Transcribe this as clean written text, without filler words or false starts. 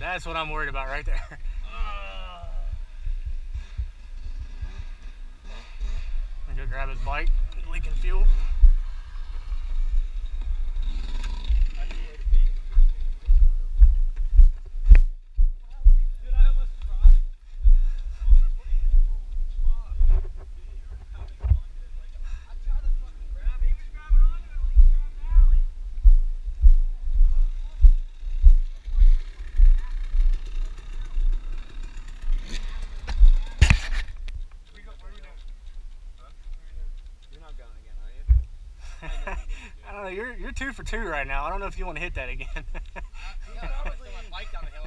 That's what I'm worried about right there. I'm gonna go grab his bike. He's leaking fuel. I don't know, you're 2 for 2 right now. I don't know if you want to hit that again. I probably my bike down the hill.